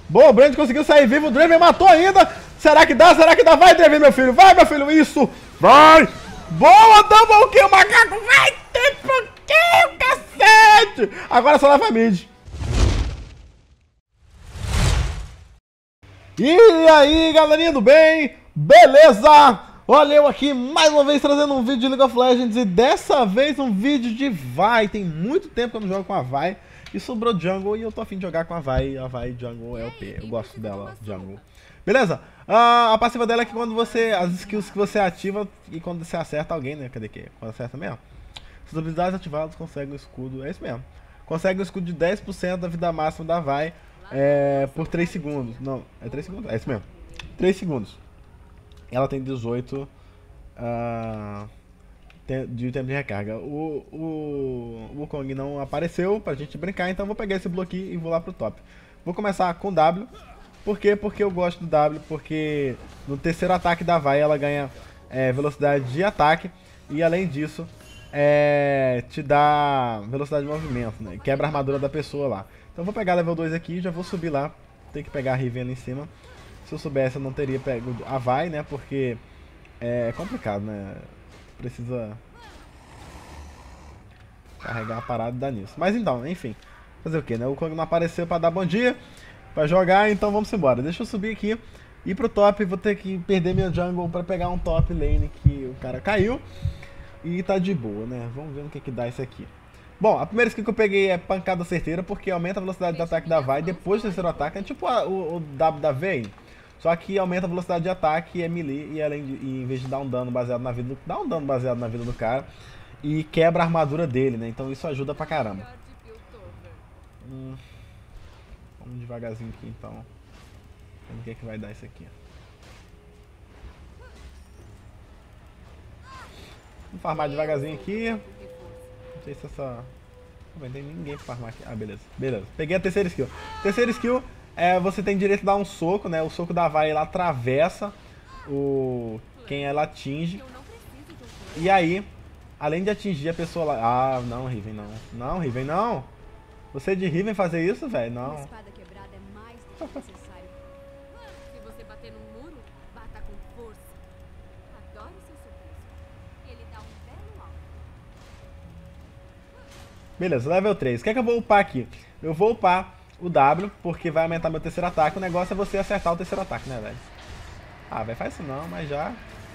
Boa, o Brand conseguiu sair vivo, o Draven matou ainda. Será que dá? Será que dá? Vai, Draven, meu filho. Vai, meu filho, isso. Vai. Boa, double kill, macaco. Vai, triple kill, cacete. Agora só leva mid. E aí, galerinha do bem? Beleza? Olha eu aqui mais uma vez trazendo um vídeo de League of Legends e dessa vez um vídeo de Vi. Tem muito tempo que eu não jogo com a Vi e sobrou Jungle e eu tô afim de jogar com a Vi. A Vi Jungle é OP, eu gosto dela, Jungle. Beleza? A passiva dela é que quando você, as skills que você ativa e quando você acerta alguém, né? Cadê que? Quando acerta mesmo? Suas habilidades ativadas conseguem um escudo, é isso mesmo. Consegue um escudo de 10% da vida máxima da Vi por 3 segundos. Não, é 3 segundos? É isso mesmo. 3 segundos. Ela tem 18 de tempo de recarga. O Wukong não apareceu pra gente brincar, então vou pegar esse bloco aqui e vou lá pro top. Vou começar com W. Por quê? Porque eu gosto do W, porque no terceiro ataque da Vi ela ganha velocidade de ataque e além disso te dá velocidade de movimento, né? Quebra a armadura da pessoa lá. Então eu vou pegar level 2 aqui e já vou subir lá. Tem que pegar a Riven ali em cima. Se eu soubesse eu não teria pego a Vi, né? Porque é complicado, né? Precisa carregar a parada e dar nisso. Mas então, enfim. Fazer o que, né? O Kong não apareceu pra dar bom dia, pra jogar, então vamos embora. Deixa eu subir aqui, ir pro top. Vou ter que perder minha jungle pra pegar um top lane que o cara caiu. E tá de boa, né? Vamos ver no que dá isso aqui. Bom, a primeira skill que eu peguei é pancada certeira, porque aumenta a velocidade de ataque da Vi depois do terceiro ataque. É tipo o W da Vayne. Só que aumenta a velocidade de ataque e é melee, e além de, em vez de dar um dano baseado na vida dá um dano baseado na vida do cara e quebra a armadura dele, né? Então isso ajuda pra caramba. Vamos devagarzinho aqui então. Vamos ver o que vai dar isso aqui. Vamos farmar devagarzinho aqui. Não sei se essa... Não tem ninguém pra farmar aqui. Ah, beleza. Beleza. Peguei a terceira skill. Terceira skill você tem direito a dar um soco, né? O soco da Vi ela atravessa quem ela atinge. E aí, além de atingir a pessoa lá... Ah, não, Riven, não. Não, Riven, não. Você de Riven fazer isso, velho? Não. Uma espada quebrada é mais do que necessário. Se você bater num muro, bata com força. Adoro seu sorriso. Ele dá um belo alvo. Beleza, level 3. O que é que eu vou upar aqui? Eu vou upar o W, porque vai aumentar meu terceiro ataque. O negócio é você acertar o terceiro ataque, né, velho? Ah, velho, faz isso não, mas já...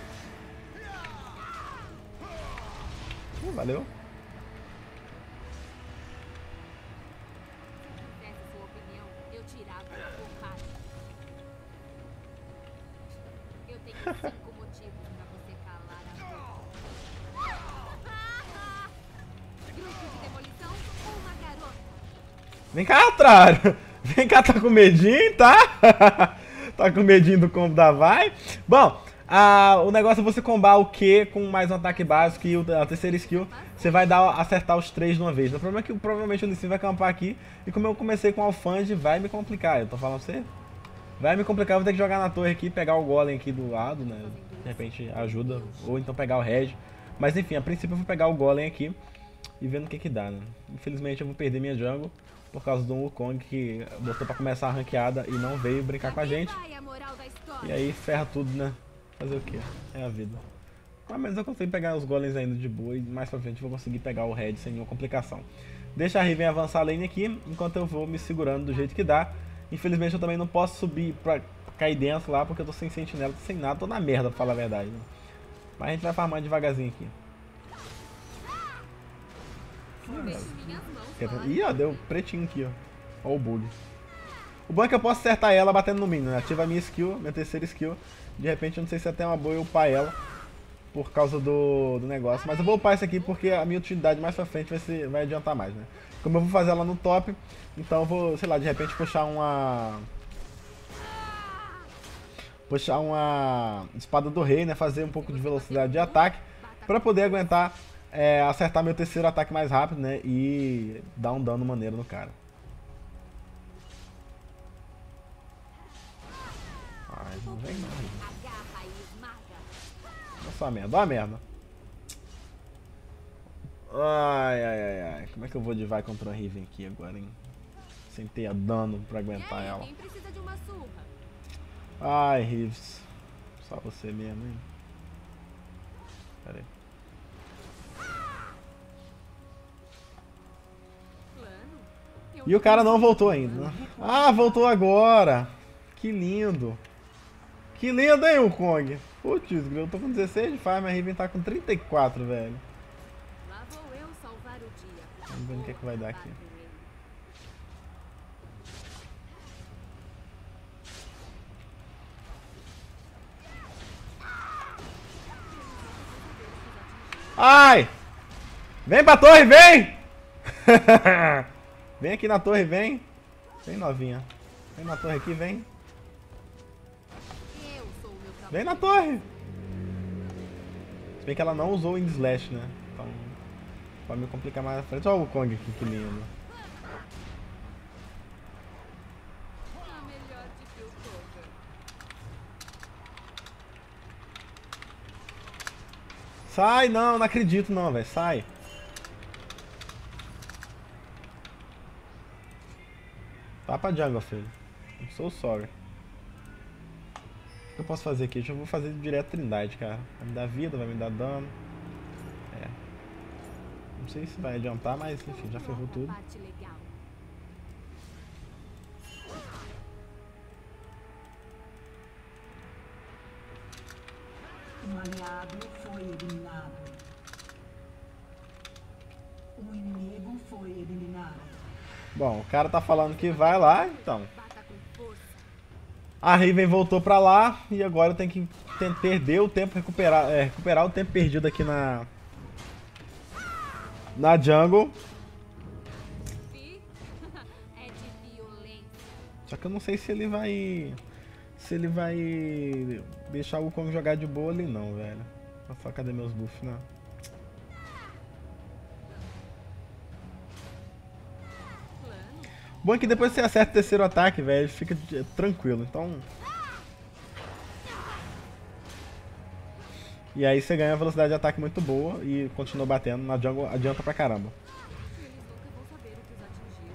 valeu. Se essa sua opinião, eu tirava a porrada. Eu tenho 5 motivos pra você calar a boca. Grupo de demolição ou uma garota? Vem cá, Atrário. Vem cá, tá com medinho, tá? Tá com medinho do combo da Vi. Bom, o negócio é você combar o Q com mais um ataque básico e a terceira skill você vai acertar os 3 de uma vez. O problema é que provavelmente o Lee Sin vai acampar aqui e como eu comecei com o Alfanje, vai me complicar. Eu tô falando pra você? Vai me complicar, eu vou ter que jogar na torre aqui, pegar o Golem aqui do lado, né? De repente ajuda, ou então pegar o Reg. Mas enfim, a princípio eu vou pegar o Golem aqui e ver no que dá, né? Infelizmente eu vou perder minha jungle por causa do Wukong que botou pra começar a ranqueada e não veio brincar com a gente. E aí ferra tudo, né? Fazer o que? É a vida. Mas menos eu consigo pegar os golems ainda de boa e mais pra frente eu vou conseguir pegar o Red sem nenhuma complicação. Deixa a Riven avançar a lane aqui, enquanto eu vou me segurando do jeito que dá. Infelizmente eu também não posso subir pra cair dentro lá, porque eu tô sem sentinela, tô sem nada, tô na merda pra falar a verdade. Né? Mas a gente vai farmando devagarzinho aqui. Ih, ó, deu pretinho aqui, ó. Ó o bug. O bom é que eu posso acertar ela batendo no minion, né? Ativa a minha skill, minha terceira skill. De repente eu não sei se até uma boa eu upar ela por causa do negócio. Mas eu vou upar isso aqui porque a minha utilidade mais pra frente vai adiantar mais, né? Como eu vou fazer ela no top, então eu vou, sei lá, de repente puxar uma espada do rei, né? Fazer um pouco de velocidade de ataque pra poder aguentar acertar meu terceiro ataque mais rápido, né? E dar um dano maneiro no cara. Ai, não vem não. Olha só a merda, olha a merda. Ai. Como é que eu vou de vai contra a Riven aqui agora, hein? sem ter dano pra E aguentar aí, ela. quem precisa de uma surra? Ai, Rives. Só você mesmo, hein? Pera aí. Plano? Eu E o cara não voltou ainda, né? Ah, voltou agora! Que lindo! Que lindo, hein, o Kong? Putz, eu tô com 16 de farm, a Riven tá com 34, velho. Lá vou eu salvar o dia. Vamos ver o que é que vai dar aqui. Ai! Vem pra torre, vem! Vem aqui na torre, vem. Vem, novinha. Vem na torre aqui, vem. Eu sou o meu próprio Vem na torre. Se bem que ela não usou o Wind Slash, né? Então, pode me complicar mais na frente. Olha o Kong aqui, que lindo. A melhor de Piltover. Sai, não acredito não, velho. Sai. Tá pra jungle, filho. I'm so sorry. O que eu posso fazer aqui? Eu vou fazer direto Trindade, cara. Vai me dar vida, vai me dar dano. É. Não sei se vai adiantar, mas enfim, já ferrou tudo. Parte legal. Um aliado foi eliminado. Um inimigo foi eliminado. Bom, o cara tá falando que vai lá, então. Bata com força. A Riven voltou pra lá e agora eu tenho que perder o tempo, recuperar o tempo perdido aqui na jungle. Vi? É de violência. Só que eu não sei se ele vai deixar o Kong jogar de boa ali não, velho. Só cadê meus buffs, né? Plano? Bom é que depois que você acerta o terceiro ataque, velho, fica tranquilo. Então. E aí você ganha uma velocidade de ataque muito boa e continua batendo. Na jungle adianta pra caramba. Eles nunca vão saber o que os atingiu.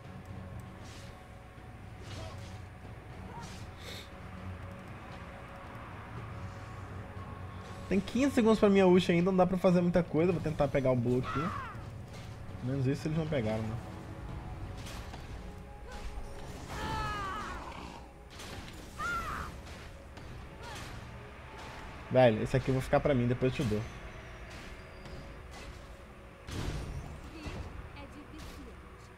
Tem 15 segundos pra minha ult ainda, não dá pra fazer muita coisa. Vou tentar pegar o Blue aqui. Pelo menos isso eles não pegaram, né? Velho, esse aqui eu vou ficar pra mim, depois eu te dou. Vi? É de viciante.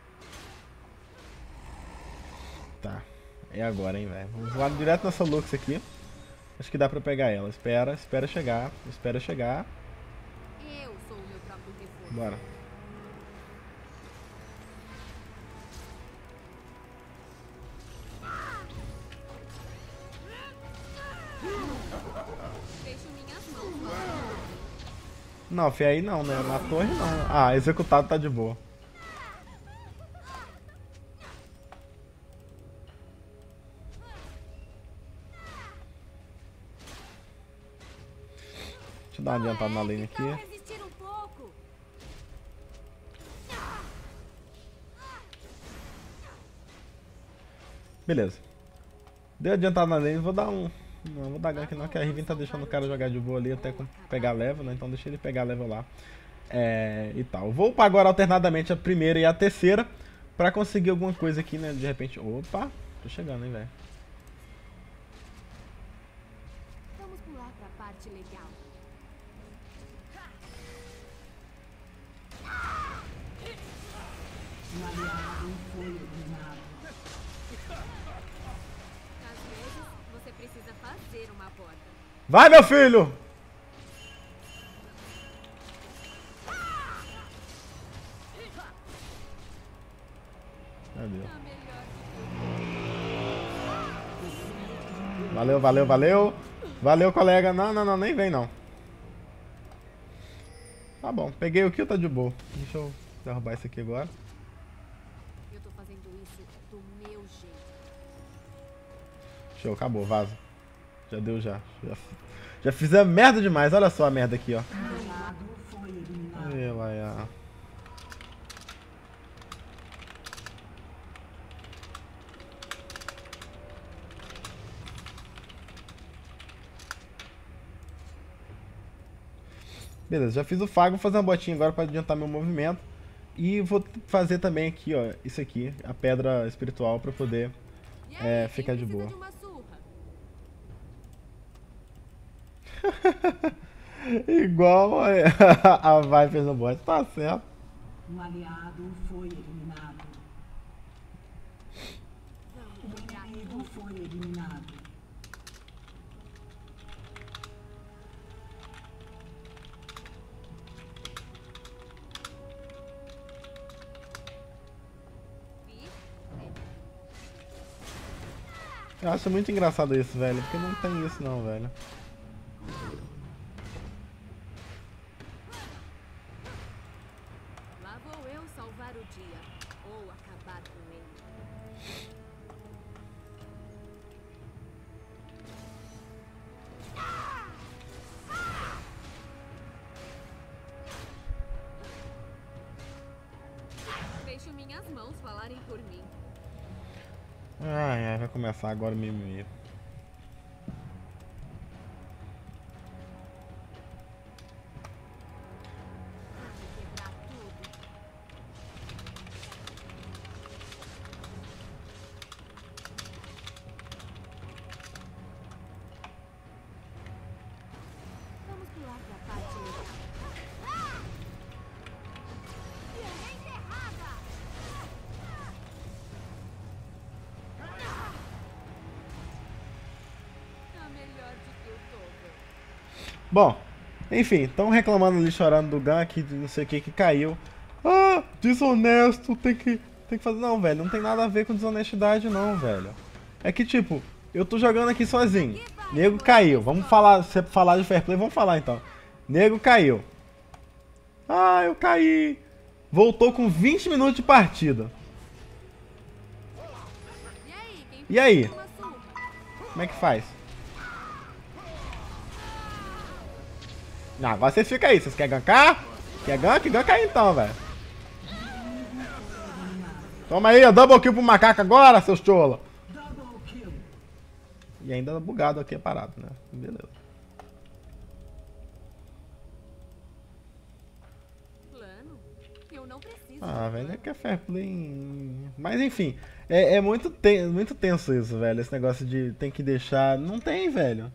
Tá. É agora, hein, velho. Vamos voar direto nessa Lux aqui. Acho que dá pra pegar ela. Espera chegar. Espera chegar. Eu sou o meu próprio reforço. Bora. Deixo minhas mãos. Não, fi, aí não, né? Na torre não. Ah, executado tá de boa. Deixa eu dar uma adiantada na lane Então aqui. resistir um pouco. Beleza. Deu adiantada na lane, vou dar um... Não, vou dar gank não, que a Riven tá deixando o cara jogar de boa ali até pegar level, né? Então deixa ele pegar level lá. E tal. Vou upar agora alternadamente a primeira e a terceira pra conseguir alguma coisa aqui, né? De repente... Opa! Tô chegando, hein, velho. Vamos pular pra parte legal. Um aliado foi eliminado. Às vezes, você precisa fazer uma porta. Vai, meu filho! Cadê? A melhor de Valeu, valeu, valeu. Valeu, colega. Não, nem vem não. Tá bom, peguei o kill, tá de boa. Deixa eu derrubar isso aqui agora. Eu tô fazendo isso do meu jeito. Show, acabou, vaza. Já deu já. Já fizemos merda demais, olha só a merda aqui, ó. Um aliado foi eliminado. Aí, vai, Beleza, já fiz o fago, vou fazer uma botinha agora pra adiantar meu movimento. E vou fazer também aqui, ó, isso aqui, a pedra espiritual pra poder E aí, ficar quem de precisa boa. de uma surra? Igual a Viper no bot, tá certo. Um aliado foi eliminado. Vamos Um quebrar inimigo tudo. foi eliminado. Vi? Eu acho muito engraçado isso, velho, porque não tem isso não, velho. Lá vou eu salvar o dia. Ou acabar com ele. Deixo minhas mãos falarem por mim. Ai, ai, vai começar agora o mimimi. Vamos quebrar tudo. Vamos pular pra parte legal. Enterrada! Tá melhor do que eu tô, velho. Bom, enfim, estão reclamando ali, chorando do gank, de não sei o que caiu. Ah, desonesto, tem que fazer. Não, velho, não tem nada a ver com desonestidade, não, velho. É que, tipo, eu tô jogando aqui sozinho. Nego caiu. Vamos falar, se falar de fair play, vamos falar então. Nego caiu. Ah, eu caí. Voltou com 20 minutos de partida. E aí, quem E aí? precisa de uma surra? Como é que faz? Não, agora vocês ficam aí. Vocês querem gankar? Quer gank? Ganka aí então, velho. Toma aí, ó, double kill pro macaco agora, seus chola. Double kill. E ainda bugado aqui, parado, né? Beleza. Plano? Eu não preciso. Ah, velho, é que é fair play. Mas enfim, é muito, muito tenso isso, velho. Esse negócio de tem que deixar. Não tem, velho.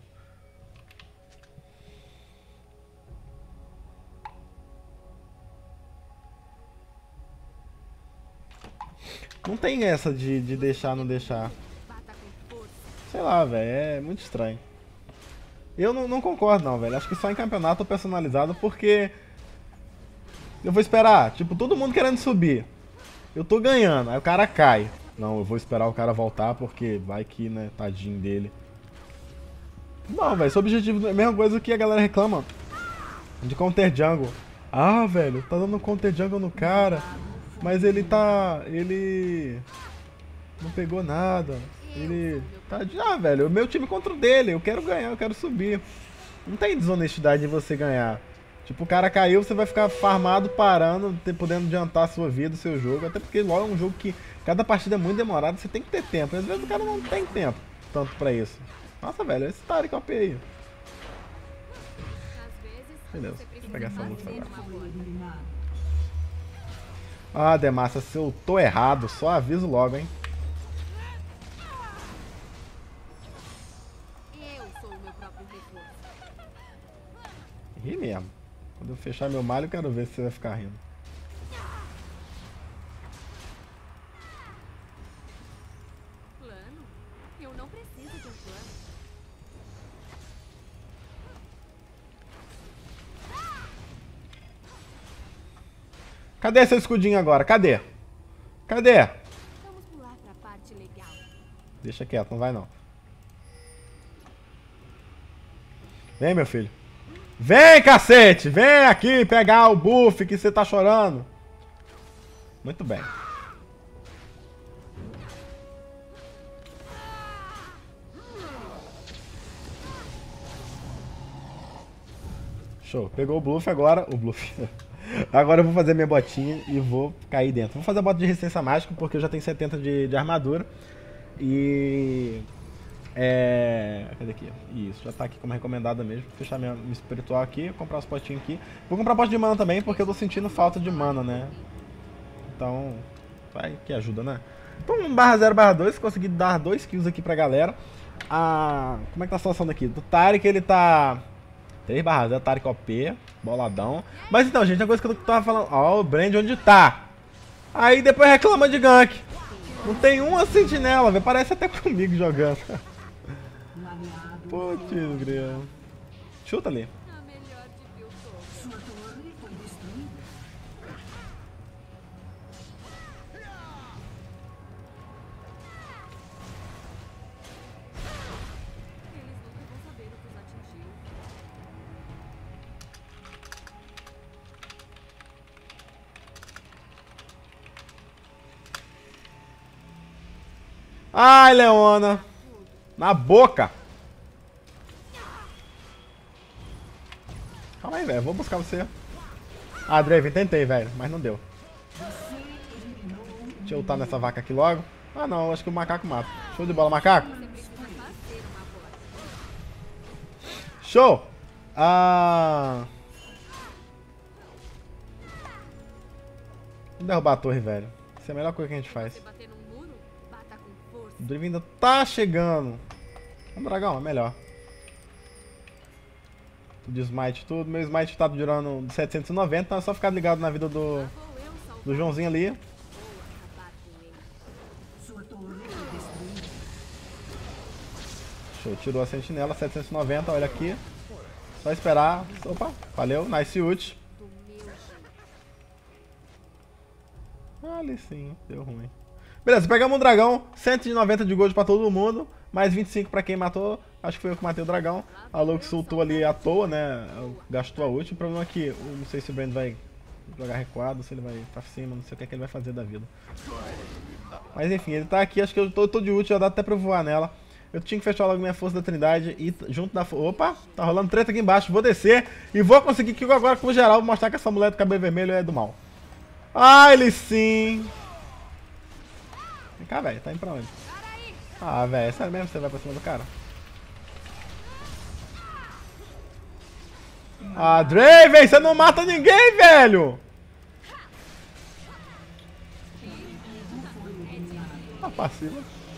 Não tem essa de deixar, não deixar. Bata com força. Sei lá, velho, é muito estranho. Eu não concordo, não, velho. Acho que só em campeonato personalizado, porque eu vou esperar, tipo, todo mundo querendo subir. Eu tô ganhando, aí o cara cai. Não, eu vou esperar o cara voltar, porque vai que, né, tadinho dele. Não, velho, esse objetivo é a mesma coisa que a galera reclama de counter jungle. Ah, velho, tá dando counter jungle no cara, mas ele não pegou nada. Ele tá de... Ah, velho, o meu time contra o dele, eu quero ganhar, eu quero subir. Não tem desonestidade em você ganhar. Tipo, o cara caiu, você vai ficar farmado, parando, podendo adiantar a sua vida, o seu jogo. Até porque LoL é um jogo que cada partida é muito demorada, você tem que ter tempo. Às vezes o cara não tem tempo tanto pra isso. Nossa, velho, esse Taric OP aí. Às vezes, Beleza, você vou precisa pegar essa luta fazer agora. uma Foi boa. eliminado. Ah, Demacia, se eu tô errado, só aviso logo, hein. Eu sou o meu próprio recurso. Ri mesmo. Quando eu fechar meu malho, eu quero ver se você vai ficar rindo. Plano? Eu não preciso de um plano. Cadê seu escudinho agora? Cadê? Cadê? Vamos pular pra parte legal. Deixa quieto, não vai não. Vem, meu filho. Vem, cacete! Vem aqui pegar o buff que você tá chorando. Muito bem. Show. Pegou o bluff agora. O bluff. Agora eu vou fazer minha botinha e vou cair dentro. Vou fazer a bota de resistência mágica porque eu já tenho 70 de armadura. E... aqui. Isso, já tá aqui como recomendada mesmo. Vou fechar minha espiritual aqui, comprar os potinhos aqui. Vou comprar pote de mana também, porque eu tô sentindo falta de mana, né? Então, vai que ajuda, né? Então, 1/0/2, consegui dar 2 kills aqui pra galera. Como é que tá a situação daqui? Do Taric, ele tá 3/0, Taric OP, boladão. Mas então, gente, a coisa que eu tava falando... Ó, o Brand onde tá? Aí depois reclama de gank. Não tem uma sentinela, velho. Parece até comigo jogando. Um aliado Putz, grilo. Chuta ali. A melhor de Piltover. Sua torre foi destruída. Eles nunca vão saber o que os atingiu. Ai, Leona. Na boca. Calma aí, velho. Vou buscar você. Ah, Draven, tentei, velho. Mas não deu. Deixa eu lutar nessa vaca aqui logo. Ah, não. Acho que o macaco mata. Show de bola, macaco. Você precisa fazer uma voz. Show. Vamos derrubar a torre, velho. Isso é a melhor coisa que a gente faz. Se bater num muro, bata com força. O Draven ainda tá chegando. Vamos, dragão, é melhor. De smite tudo. Meu smite tá durando 790, então é só ficar ligado na vida Vou eu salvar do Joãozinho ali. ou acabar com ele. Sua torre foi destruída. Show, tirou a sentinela, 790, olha aqui. Só esperar. Opa, valeu, nice ult. Do meu jeito. Ali sim, deu ruim. Beleza, pegamos um dragão, 190 de gold pra todo mundo, mais 25 pra quem matou. Acho que foi eu que matei o dragão. A Lux ultou ali à toa, né? Gastou a ult. O problema é que eu não sei se o Brand vai jogar recuado, se ele vai pra cima, não sei o que, é que ele vai fazer da vida. Mas enfim, ele tá aqui, acho que eu tô de ult, já dá até pra eu voar nela. Eu tinha que fechar logo minha força da Trindade e junto da... Opa, tá rolando treta aqui embaixo. Vou descer e vou conseguir kill agora com o geral. Vou mostrar que essa mulher do cabelo vermelho é do mal. Ah, ele sim. Vem cá, velho. Tá indo pra onde? Ah, velho. É sério mesmo que você vai pra cima do cara? Ah, Draven, você não mata ninguém, velho. Tá passiva.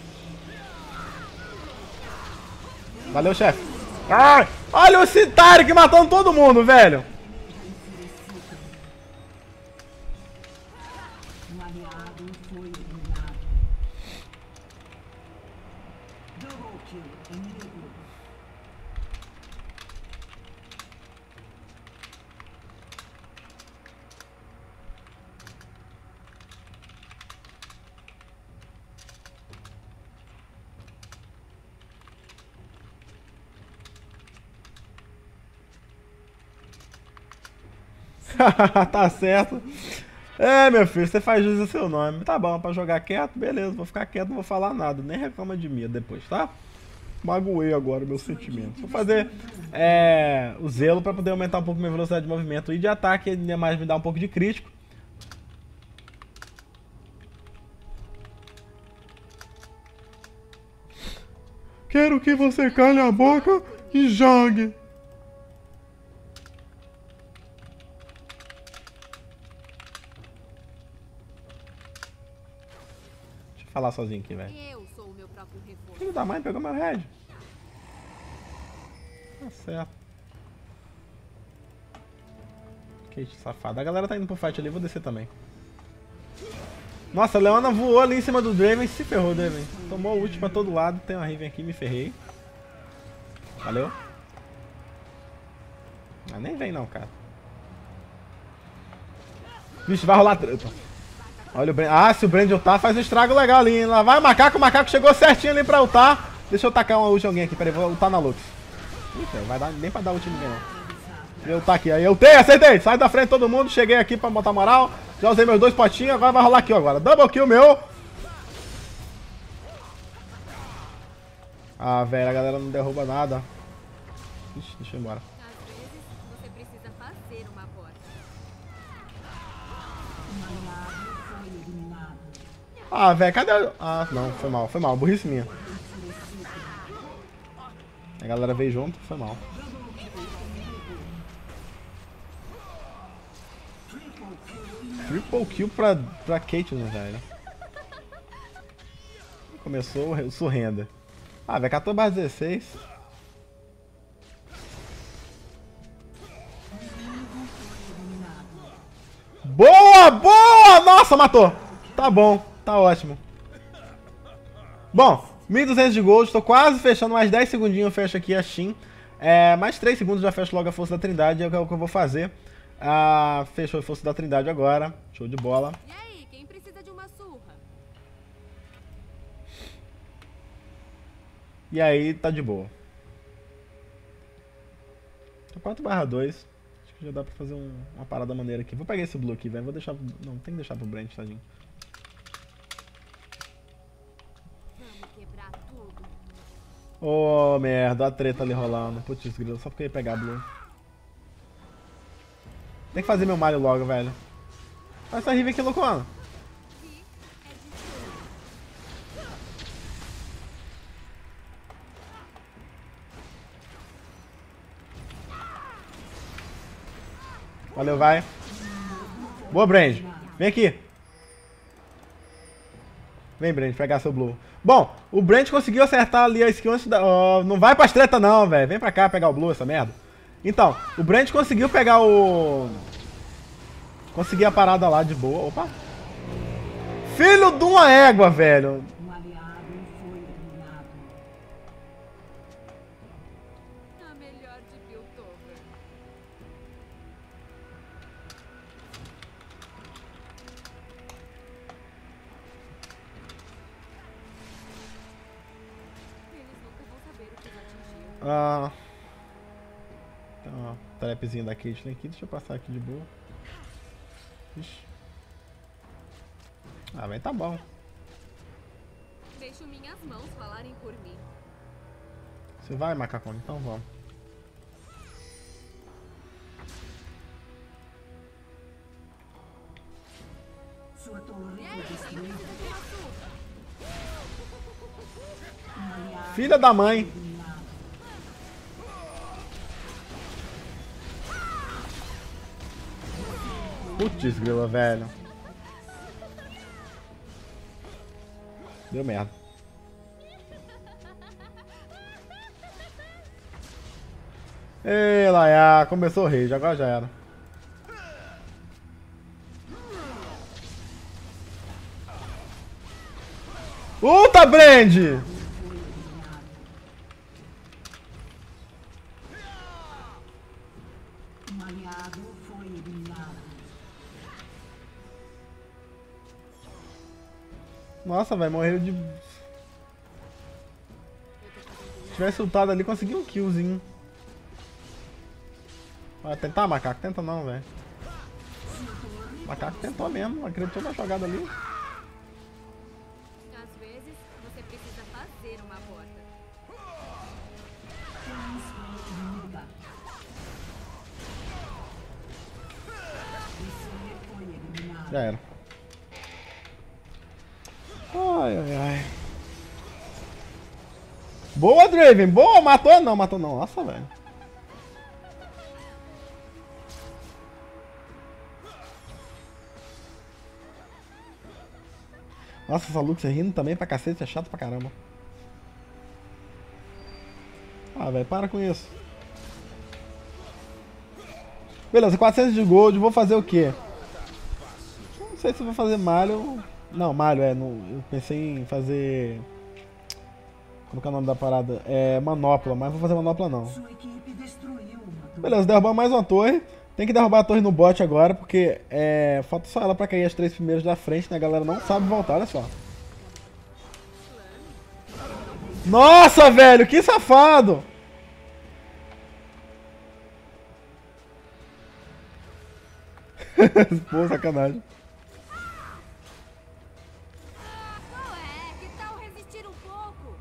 Valeu, chefe. Ai, olha o Taric matando todo mundo, velho. Um aliado foi eliminado. Double kill inimigo. Tá certo. É, meu filho, você faz jus ao seu nome. Tá bom, pra jogar quieto, beleza. Vou ficar quieto, não vou falar nada. Nem reclama de mim depois, tá? Magoei agora meus sentimentos. Vou fazer o zelo pra poder aumentar um pouco minha velocidade de movimento e de ataque. Ainda mais me dá um pouco de crítico. Quero que você calhe a boca e jogue. Falar sozinho aqui, velho. Eu sou o meu próprio reforço. Filho da mãe, pegou meu head. Tá certo. Kate safada. A galera tá indo pro fight ali, vou descer também. Nossa, a Leona voou ali em cima do Draven e se ferrou, Draven. Tomou ult pra todo lado, tem uma Riven aqui, me ferrei. Valeu. Ah, nem vem não, cara. Vixe, vai rolar treta. Olha o Brand. Ah, se o Brand ultar, faz um estrago legal ali, hein? Lá vai o macaco chegou certinho ali pra ultar. Deixa eu tacar uma ult em alguém aqui, peraí, vou ultar na Lux. Ih, vai dar nem pra dar ult em ninguém, não. Eu ultar aqui, aí eu ultei, acertei. Sai da frente todo mundo, cheguei aqui pra botar moral. Já usei meus 2 potinhos, agora vai rolar kill agora. Double kill meu. Ah, velho, a galera não derruba nada. Ixi, deixa eu ir embora. Às vezes, você precisa fazer uma voz. Um aliado foi eliminado. Ah, velho, cadê o... Ah, não, foi mal, burrice minha. A galera veio junto, foi mal. Triple kill pra Caitlyn, velho. Começou o surrenda. Ah, vai 14/16. Boa, boa! Nossa, matou! Tá bom, tá ótimo. Bom, 1.200 de gold, tô quase fechando, mais 10 segundinhos eu fecho aqui a Shin. Mais 3 segundos já fecho logo a Força da Trindade, é o que eu vou fazer. Fechou a Força da Trindade agora, show de bola. E aí, quem precisa de uma surra? E aí, tá de boa. 4/2. Acho que já dá pra fazer uma parada maneira aqui. Vou pegar esse blue aqui, velho. Vou deixar... Não, tem que deixar pro Brent, tadinho. Vamos quebrar tudo. Oh, merda. A treta ali rolando. Putz, grilo. Só porque eu ia pegar blue. Tem que fazer meu malho logo, velho. Olha essa Riven aqui, loucona. Valeu, vai. Boa, Brand. Vem aqui. Vem, Brand, pegar seu blue. Bom, o Brand conseguiu acertar ali a skill antes da... não vai pras treta não, velho. Vem pra cá pegar o blue, essa merda. Então, o Brand conseguiu pegar o... Conseguir a parada lá de boa. Opa. Filho de uma égua, velho. Um aliado foi eliminado. A melhor de Piltover. Eles nunca vão saber o que os atingiu. Tem uma trapzinha da Caitlyn aqui. Deixa eu passar aqui de boa. Ixi. Mas tá bom. Deixo minhas mãos falarem por mim. Você vai, macacão? Então vamos. Sua torre E foi aí, quem destruída. precisa de uma surra? Um aliado Filha da mãe. eliminado. Putz, grila, velho. Deu merda. Ei, Laia, começou o rage, agora já era. Puta, Brand! Um aliado foi eliminado. Nossa, velho, morreu de... Se tivesse ultado ali, conseguiu um killzinho. Vai tentar, macaco? Tenta não, velho. Macaco tentou mesmo, acreditou na jogada ali. Às vezes, você precisa fazer uma porta. Inimiga. Você foi eliminado. Já era. Ai, ai, ai. Boa, Draven. Boa. Matou não, matou não. Nossa, velho. Nossa, essa Lux rindo também pra cacete. É chato pra caramba. Ah, velho, para com isso. Beleza, 400 de gold. Vou fazer o quê? Não sei se eu vou fazer malho. Não, malho é. Eu pensei em fazer... Como que é o nome da parada? É manopla, mas não vou fazer manopla não. Sua equipe destruiu uma torre. Beleza, derrubamos mais uma torre. Tem que derrubar a torre no bot agora, porque falta só ela pra cair as 3 primeiras da frente, né? A galera não sabe voltar, olha só. Nossa, velho, que safado! Pô, sacanagem. Qual é? Que tal resistir um pouco?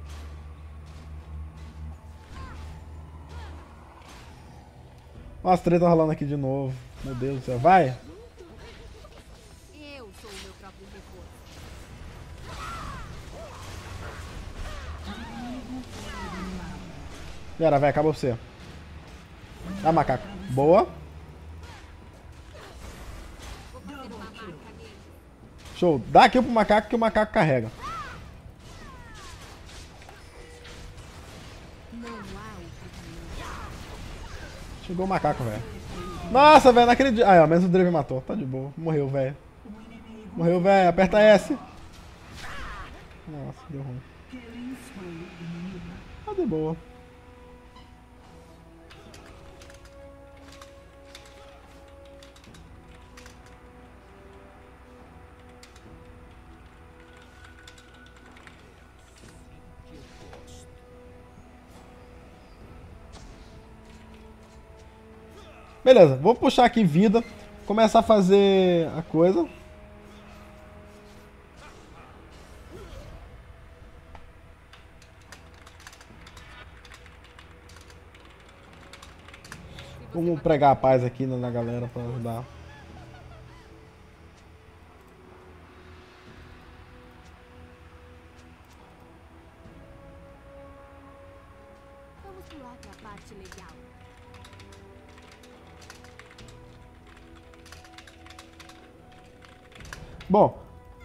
Nossa, treta rolando aqui de novo. Meu Deus do céu. Vai! Eu sou o meu próprio reforço. Já era, velho. Acabou pra você. Ah, macaco. Boa. Show. Dá aqui pro macaco que o macaco carrega. Chegou o macaco, velho. Nossa, velho, não acredito. Ah, ó, menos o Draven matou. Tá de boa. Morreu, velho. Morreu, velho. Aperta S. Nossa, deu ruim. Tá de boa. Beleza, vou puxar aqui vida, começar a fazer a coisa. Vamos pregar a paz aqui na galera pra ajudar. Vamos pular pra parte legal. Bom,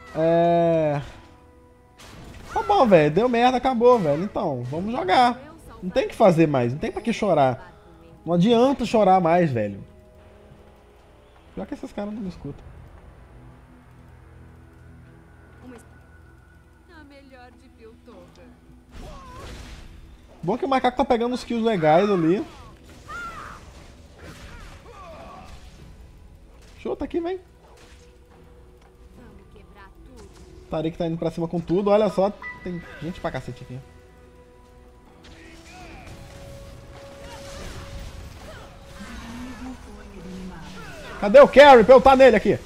tá bom, velho. Deu merda, acabou, velho. Então, vamos jogar. Não tem o que fazer mais, não tem pra que chorar. Não adianta chorar mais, velho. Pior que esses caras não me escutam. A melhor de Piltover. Bom que o macaco tá pegando os kills legais ali. Show, tá aqui, vem. Vamos quebrar tudo. Tarik tá indo pra cima com tudo, olha só. Tem gente pra cacete aqui. Cadê o carry pra eu estar nele aqui?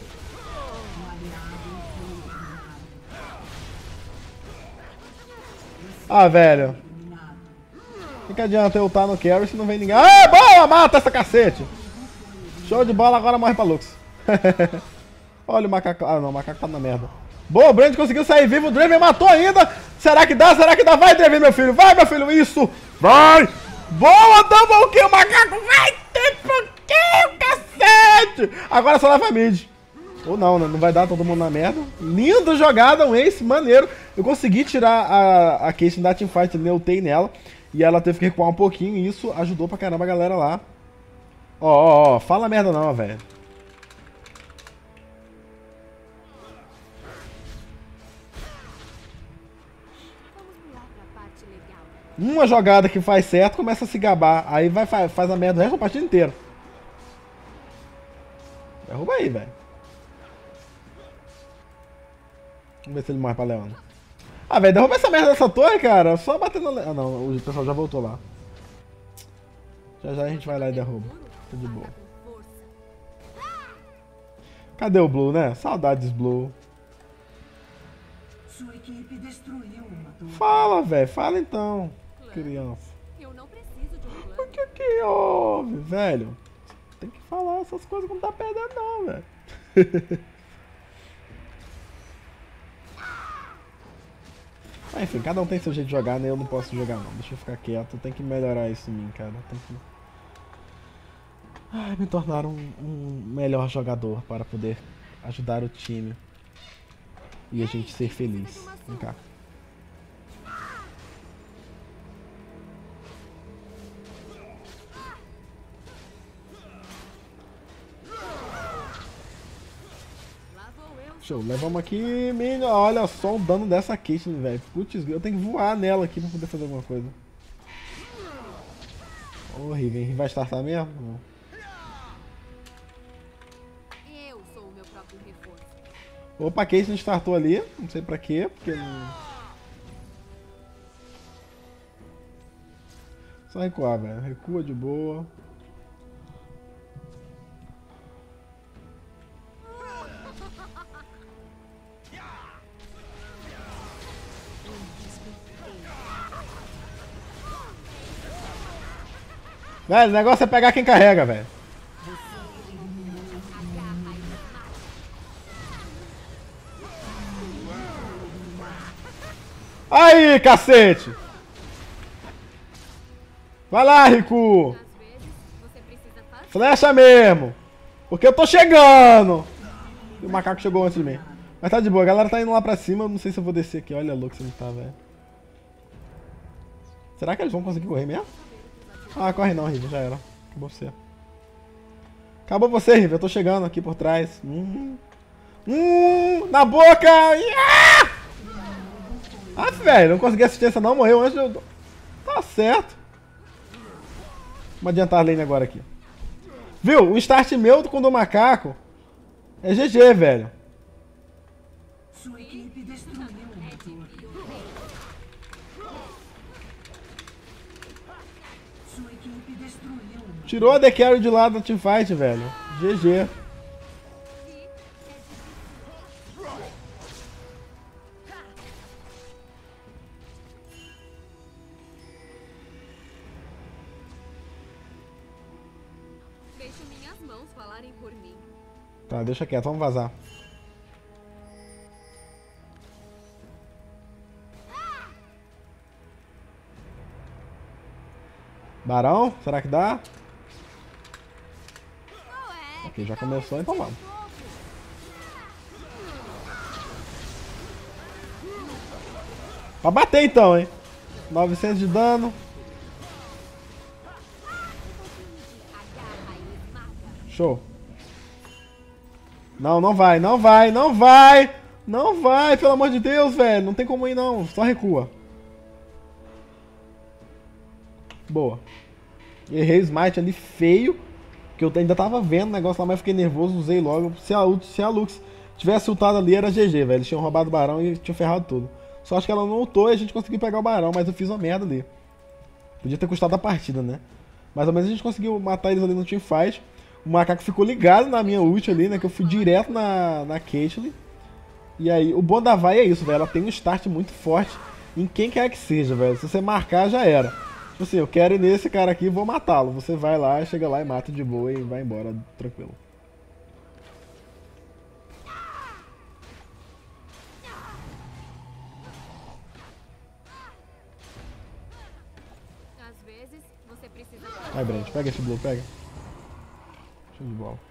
Ah, velho. O que adianta eu estar no carry se não vem ninguém? Ah, boa! Mata essa cacete! Show de bola, agora morre pra Lux. Olha o macaco. Ah, não, o macaco tá na merda. Boa, o Brand conseguiu sair vivo, o Draven matou ainda. Será que dá? Será que dá? Vai, Draven, meu filho. Vai, meu filho. Isso. Vai. Boa, double kill, macaco. Vai, triple kill, cacete. Agora só leva mid. Ou não, né? Não vai dar todo mundo na merda. Linda jogada, um ace maneiro. Eu consegui tirar a Caitlyn da teamfight, eu ultei nela. E ela teve que recuar um pouquinho e isso ajudou pra caramba a galera lá. Ó, fala merda não, velho. Vamos pular pra parte legal. Uma jogada que faz certo, começa a se gabar. Aí vai, faz a merda o resto da partida inteira. Derruba aí, velho. Vamos ver se ele morre pra Leona. Ah, velho, derruba essa merda dessa torre, cara. Só batendo na... Ah, não, o pessoal já voltou lá. Já já a gente vai lá e derruba. Tá de boa. Cadê o Blue, né? Saudades, Blue. Sua equipe destruiu uma torre. Fala, velho. Fala então, criança. Eu não preciso de um O plano. que houve, velho? Tem que falar essas coisas quando tá perdendo, não, velho. Mas, enfim, cada um tem seu jeito de jogar, né? Eu não posso jogar, não. Deixa eu ficar quieto. Tem que melhorar isso em mim, cara. Tem que... Ai, me tornar um melhor jogador para poder ajudar o time. E a gente ser feliz. Vem cá. Lá vou eu. Show, levamos aqui, menino. Olha só o dano dessa Caitlyn, velho. Putz, eu tenho que voar nela aqui pra poder fazer alguma coisa. Ô, Riven, vai startar mesmo? Não. Eu sou o meu próprio reforço. Opa, a Caitlyn startou ali. Não sei pra quê, porque não... Só recuar, velho. Recua de boa. Velho, o negócio é pegar quem carrega, velho. Aí, cacete! Vai lá, Riku! Às vezes, você precisa fazer. Flecha mesmo! Porque eu tô chegando! E o macaco chegou antes de mim. Mas tá de boa, a galera tá indo lá pra cima. Eu não sei se eu vou descer aqui. Olha louco se ele tá, velho. Será que eles vão conseguir correr mesmo? Ah, corre não, Riven, já era. Acabou você. Acabou você, Riven. Eu tô chegando aqui por trás. Na boca! Yeah! Ah, velho, não consegui assistir essa não. Morreu antes de eu... Tá certo. Vamos adiantar a lane agora aqui. Viu? O start meu com o do macaco é GG, velho. Sua equipe destruiu uma torre. Sua equipe destruiu uma. Tirou a The Carry de lado da teamfight, velho. GG. Deixo minhas mãos falarem por mim. Tá, deixa quieto, vamos vazar. Barão, será que dá? Ok, já começou, então vamos. Pra bater então, hein? 900 de dano. Show. Não, não vai, não vai, não vai! Não vai, pelo amor de Deus, velho. Não tem como ir não, só recua. Boa. Errei o smite ali feio. Que eu ainda tava vendo o negócio lá, mas fiquei nervoso, usei logo. Se a Lux tivesse ultado ali, era GG, velho. Eles tinham roubado o barão e tinham ferrado tudo. Só acho que ela não ultou e a gente conseguiu pegar o barão, mas eu fiz uma merda ali. Podia ter custado a partida, né? Mais ou menos a gente conseguiu matar eles ali no teamfight. O macaco ficou ligado na minha ult ali, né? Que eu fui direto na Caitlyn. E aí, o bom da Vi é isso, velho. Ela tem um start muito forte em quem quer que seja, velho. Se você marcar, já era. Tipo assim, eu quero ir nesse cara aqui e vou matá-lo. Você vai lá, chega lá e mata de boa e vai embora, tranquilo. Às vezes, você precisa. Vai, Brent, pega esse blue, pega. Show de bola.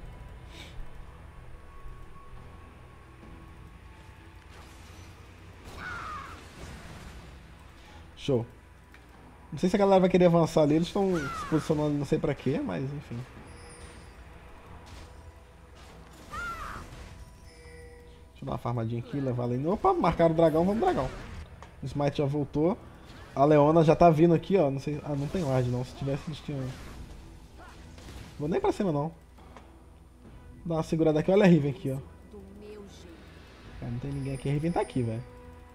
Show. Não sei se a galera vai querer avançar ali, eles estão se posicionando não sei pra quê, mas enfim. Deixa eu dar uma farmadinha aqui, levar a lane. Opa, marcaram o dragão, vamos dragão. O smite já voltou. A Leona já tá vindo aqui, ó. Não sei. Ah, não tem ward não. Se tivesse, eles tinham. Vou nem pra cima não. Dá uma segurada aqui, olha a Riven aqui, ó. Do meu jeito. Cara, não tem ninguém aqui, a Riven tá aqui, velho.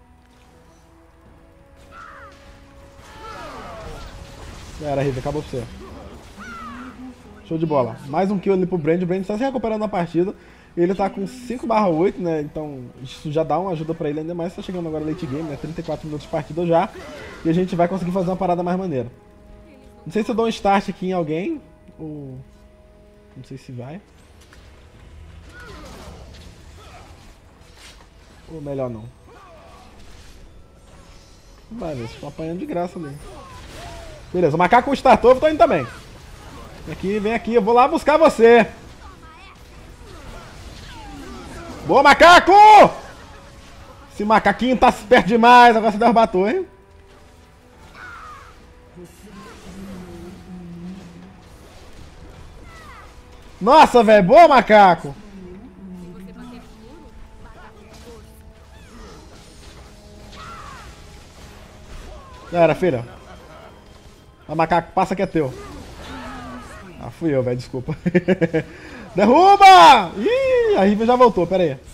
Já era, Riven, acabou pra você. Show de bola. Mais um kill ali pro Brand. O Brand tá se recuperando na partida. Ele tá com 5/8, né? Então isso já dá uma ajuda pra ele, ainda mais tá chegando agora late game, né? 34 minutos de partida já. E a gente vai conseguir fazer uma parada mais maneira. Não sei se eu dou um start aqui em alguém. Ou... não sei se vai. Ou melhor não. Vai, velho. Vocês estão apanhando de graça ali. Beleza, o macaco startou, eu tô indo também. Vem aqui, eu vou lá buscar você. Boa, macaco! Esse macaquinho tá perto demais, agora você derruba a torre. Nossa, velho, boa, macaco! Se você bater no muro, bata com força. Já era, filha. A macaco, passa que é teu. Ah, fui eu, velho, desculpa. Derruba! Ih, a Riven já voltou, pera aí.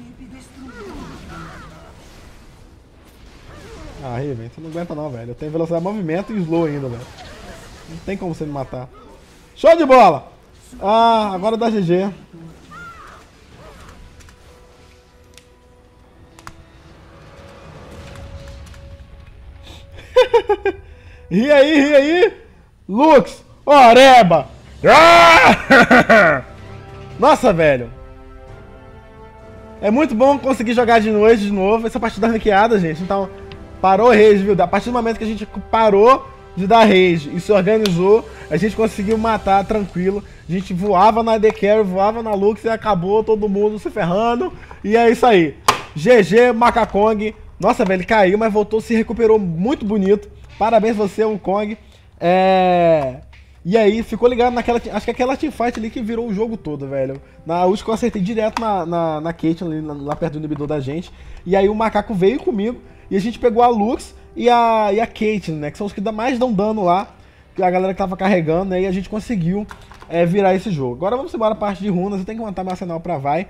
Ah, Riven, você não aguenta não, velho. Eu tenho velocidade de movimento e slow ainda, velho. Não tem como você me matar. Show de bola! Ah, agora dá GG. Ri aí, Lux, Oreba. Nossa, velho. É muito bom conseguir jogar de noite de novo. Essa partida ranqueada, gente. Então, parou o Rage, viu? A partir do momento que a gente parou de dar rage e se organizou, a gente conseguiu matar tranquilo. A gente voava na AD Carry, voava na Lux e acabou todo mundo se ferrando. E é isso aí. GG, Macacong. Nossa, velho, ele caiu, mas voltou, se recuperou muito bonito. Parabéns você, Wukong. E aí, ficou ligado naquela... Acho que aquela teamfight ali que virou o jogo todo, velho. Na última eu acertei direto na Caitlyn, lá perto do inibidor da gente. E aí o macaco veio comigo e a gente pegou a Lux e a Caitlyn, né? Que são os que mais dão dano lá. Que a galera que tava carregando, né? E a gente conseguiu virar esse jogo. Agora vamos embora a parte de runas. Eu tenho que montar meu arsenal pra vai.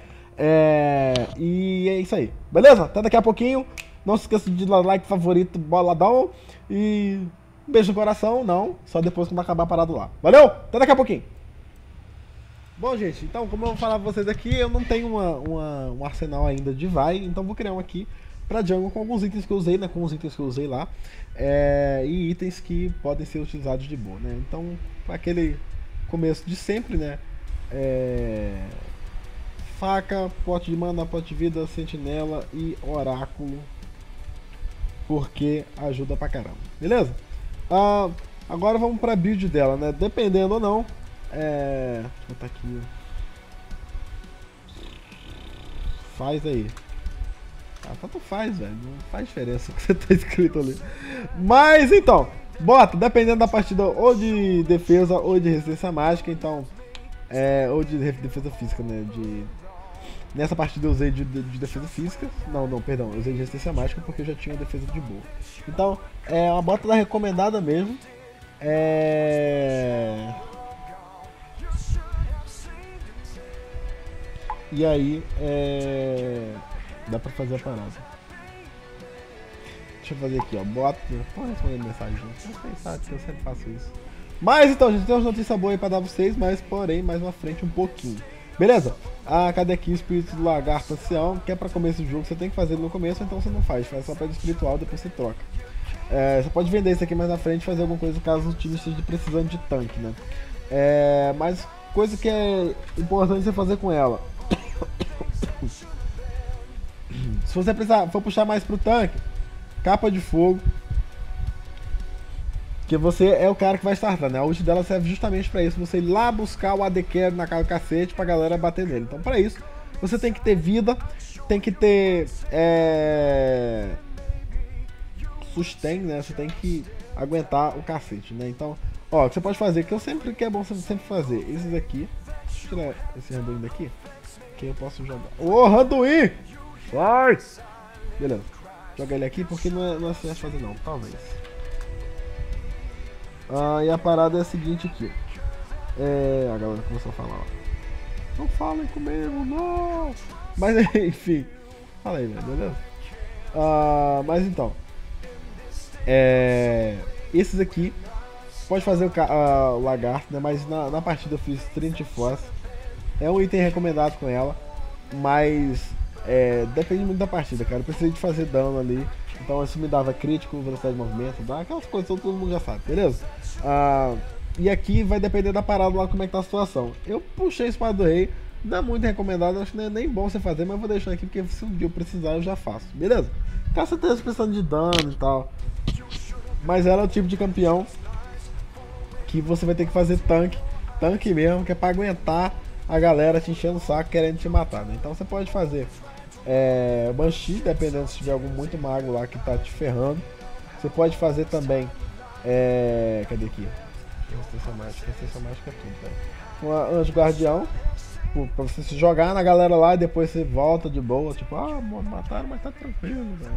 E é isso aí. Beleza? Até daqui a pouquinho. Não se esqueça de dar like, favorito, boladão. E... um beijo no coração, não, só depois quando acabar parado lá. Valeu, até daqui a pouquinho. Bom, gente, então, como eu vou falar pra vocês aqui, eu não tenho um arsenal ainda de vai, então vou criar um aqui pra jungle com alguns itens que eu usei, né, com os itens que eu usei lá, e itens que podem ser utilizados de boa, né. Então, pra aquele começo de sempre, né, faca, pote de mana, pote de vida, sentinela e oráculo, porque ajuda pra caramba, beleza? Agora vamos pra build dela, né? Dependendo ou não. Deixa eu botar aqui. Faz aí. Tanto faz, velho. Não faz diferença o que você tá escrito ali. Mas então, bota, dependendo da partida ou de defesa ou de resistência mágica, então. Ou de defesa física, né? Nessa partida eu usei de defesa física. Não, perdão, eu usei de resistência mágica porque eu já tinha defesa de boa. Então, é uma bota da recomendada mesmo. E aí, dá pra fazer a parada. Deixa eu fazer aqui, ó. Bota. Pode responder mensagem. Vocês sabem que eu sempre faço isso. Mas então, gente, tem uma notícia boa aí pra dar pra vocês, mas porém, mais uma frente um pouquinho. Beleza? Cadê aqui o espírito do lagarto ancião? Que é pra começo do jogo, você tem que fazer no começo, então você não faz só pra espiritual, depois você troca. Você pode vender isso aqui mais na frente e fazer alguma coisa caso o time esteja precisando de tanque, né? Mas coisa que é importante você fazer com ela. Se você for puxar mais pro tanque, capa de fogo. Que você é o cara que vai startar, né? A ult dela serve justamente pra isso. Você ir lá buscar o AD Carry na cara do cacete pra galera bater nele. Então pra isso, você tem que ter vida, tem que ter sustain, né? Você tem que aguentar o cacete, né? Então, ó, o que você pode fazer, que é bom você sempre fazer. Esses aqui, deixa eu tirar esse Randuin daqui, que eu posso jogar. Ô, Randuin! Sai! Beleza, joga ele aqui porque não é certo fazer não, talvez. E a parada é a seguinte aqui. A galera começou a falar, ó. Não falem comigo, não! Mas enfim. Fala aí, velho, beleza? Mas então. Esses aqui. Pode fazer o lagarto, né? Mas na partida eu fiz Trinity Force. É um item recomendado com ela. Mas depende muito da partida, cara. Eu precisei de fazer dano ali. Então isso me dava crítico, velocidade de movimento, dá aquelas coisas que todo mundo já sabe, beleza? E aqui vai depender da parada lá como é que tá a situação. Eu puxei a espada do rei, não é muito recomendado, acho que não é nem bom você fazer, mas eu vou deixar aqui porque se um dia eu precisar eu já faço, beleza? Caso você esteja precisando de dano e tal. Mas ela é o tipo de campeão que você vai ter que fazer tanque mesmo, que é pra aguentar a galera te enchendo o saco querendo te matar, né? Então você pode fazer Banshee, dependendo se tiver algum muito mago lá que tá te ferrando. Você pode fazer também cadê aqui? Resistência mágica é tudo, cara. Anjo guardião, pra você se jogar na galera lá e depois você volta de boa, tipo, mano, mataram, mas tá tranquilo, velho.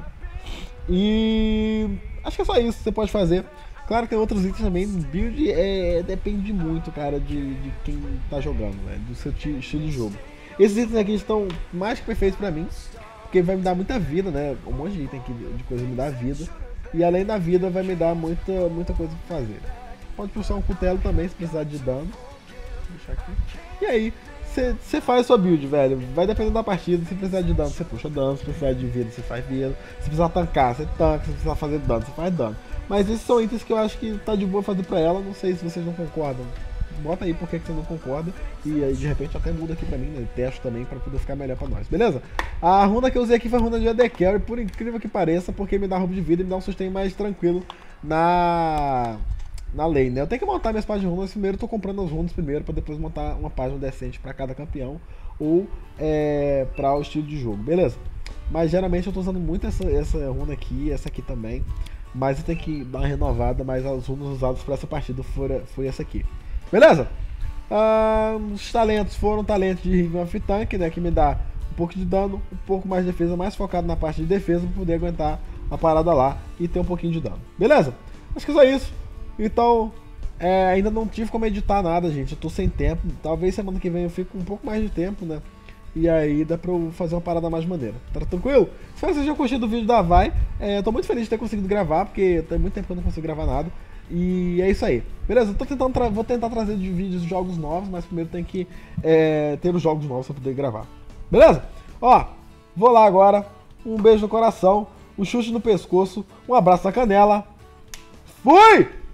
E acho que é só isso que você pode fazer. Claro que tem outros itens também. Build depende muito, cara, de quem tá jogando, né? Do seu estilo de jogo. Esses itens aqui estão mais que perfeitos pra mim, porque vai me dar muita vida, né? Um monte de item aqui de coisa me dá vida. E além da vida vai me dar muita coisa pra fazer. Pode puxar um cutelo também se precisar de dano. Vou deixar aqui. E aí, você faz a sua build, velho. Vai depender da partida. Se precisar de dano, você puxa dano. Se precisar de vida, você faz vida. Se precisar tancar, você tanca. Se precisar fazer dano, você faz dano. Mas esses são itens que eu acho que tá de boa fazer pra ela. Não sei se vocês não concordam. Bota aí por que você não concorda. E aí de repente até muda aqui pra mim, né? Testo também pra poder ficar melhor pra nós, beleza? A runa que eu usei aqui foi a runa de AD Carry, por incrível que pareça, porque me dá roubo de vida e me dá um sustain mais tranquilo na lei, né? Eu tenho que montar minhas páginas de runas primeiro, eu tô comprando as runas primeiro pra depois montar uma página decente pra cada campeão ou pra o estilo de jogo, beleza? Mas geralmente eu tô usando muito essa runa aqui, essa aqui também, mas eu tenho que dar uma renovada, mas as runas usadas pra essa partida foi essa aqui, beleza? Os talentos foram talentos de Riven of Tank, né, que me dá um pouco de dano, um pouco mais de defesa, mais focado na parte de defesa pra poder aguentar a parada lá e ter um pouquinho de dano, beleza? Acho que é só isso. Então, ainda não tive como editar nada, gente. Eu tô sem tempo. Talvez semana que vem eu fique com um pouco mais de tempo, né? E aí dá pra eu fazer uma parada mais maneira. Tá tranquilo? Espero que vocês tenham curtido o vídeo da Vai. Tô muito feliz de ter conseguido gravar, porque tem muito tempo que eu não consigo gravar nada. E é isso aí. Beleza? Vou tentar trazer de vídeos de jogos novos, mas primeiro tem que ter os jogos novos pra poder gravar. Beleza? Ó, vou lá agora. Um beijo no coração, um chute no pescoço, um abraço na canela. Fui!